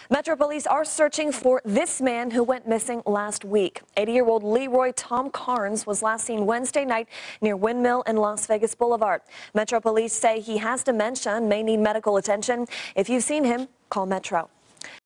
Metro Police are searching for this man who went missing last week. 80-year-old Leroy Carns was last seen Wednesday night near Windmill and Las Vegas Boulevard. Metro Police say he has dementia and may need medical attention. If you've seen him, call Metro.